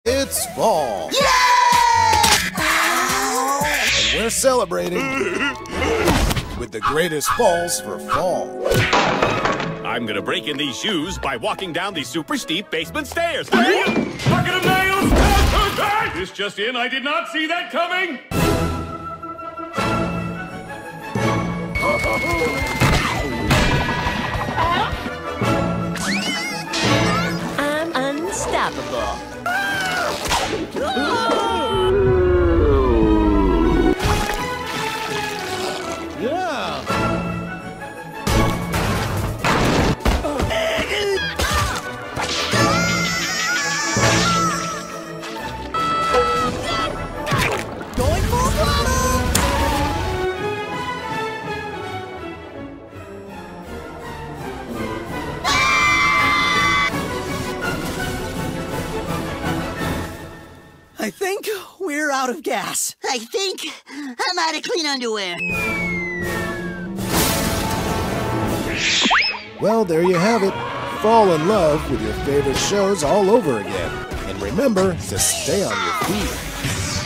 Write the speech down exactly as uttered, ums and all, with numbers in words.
It's fall. Yeah! And we're celebrating with the greatest falls for fall. I'm gonna break in these shoes by walking down these super steep basement stairs. Bucket of nails! This just in, I did not see that coming! I'm unstoppable. Yeah. Going full throttle! I think we're out of gas. I think I'm out of clean underwear. Well, there you have it. Fall in love with your favorite shows all over again. And remember to stay on your feet.